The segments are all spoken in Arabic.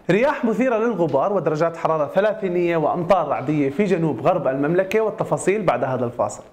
رياح مثيرة للغبار ودرجات حرارة ثلاثينية وأمطار رعدية في جنوب غرب المملكة، والتفاصيل بعد هذا الفاصل.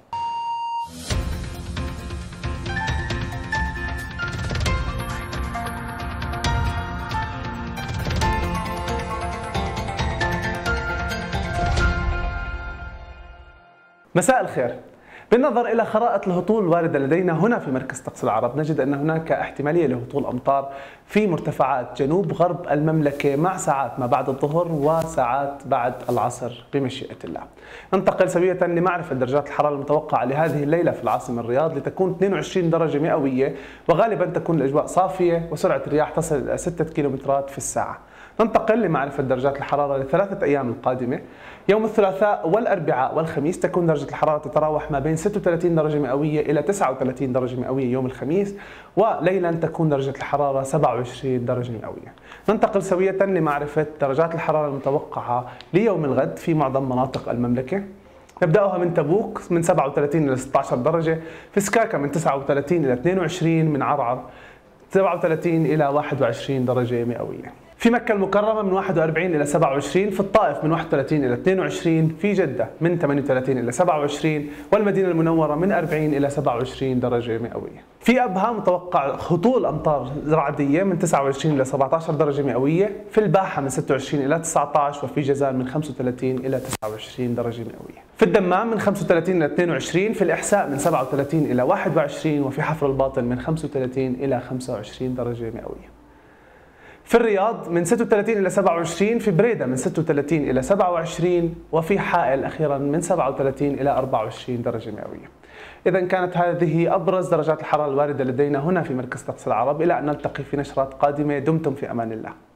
مساء الخير. بالنظر إلى خرائط الهطول الواردة لدينا هنا في مركز طقس العرب، نجد أن هناك احتمالية لهطول أمطار في مرتفعات جنوب غرب المملكة مع ساعات ما بعد الظهر وساعات بعد العصر بمشيئة الله. ننتقل سوية لمعرفة درجات الحرارة المتوقعة لهذه الليلة في العاصمة الرياض، لتكون 22 درجة مئوية، وغالبا تكون الأجواء صافية وسرعة الرياح تصل إلى 6 كيلومترات في الساعة. ننتقل لمعرفة درجات الحرارة للثلاثة أيام القادمة. يوم الثلاثاء والأربعاء والخميس تكون درجة الحرارة تتراوح ما بين 36 درجة مئوية إلى 39 درجة مئوية يوم الخميس، وليلا تكون درجة الحرارة 27 درجة مئوية. ننتقل سوية لمعرفة درجات الحرارة المتوقعة ليوم الغد في معظم مناطق المملكة. نبدأها من تبوك من 37 إلى 16 درجة، في سكاكا من 39 إلى 22، من عرعر 37 إلى 21 درجة مئوية. في مكة المكرمة من 41 إلى 27، في الطائف من 31 إلى 22، في جدة من 38 إلى 27، والمدينة المنورة من 40 إلى 27 درجة مئوية. في أبها متوقع هطول أمطار رعدية من 29 إلى 17 درجة مئوية، في الباحة من 26 إلى 19، وفي جازان من 35 إلى 29 درجة مئوية. في الدمام من 35 إلى 22، في الإحساء من 37 إلى 21، وفي حفر الباطن من 35 إلى 25 درجة مئوية. في الرياض من 36 إلى 27، في بريدة من 36 إلى 27، وفي حائل أخيرا من 37 إلى 24 درجة مئوية. إذا كانت هذه أبرز درجات الحرارة الواردة لدينا هنا في مركز طقس العرب. إلى أن نلتقي في نشرات قادمة، دمتم في أمان الله.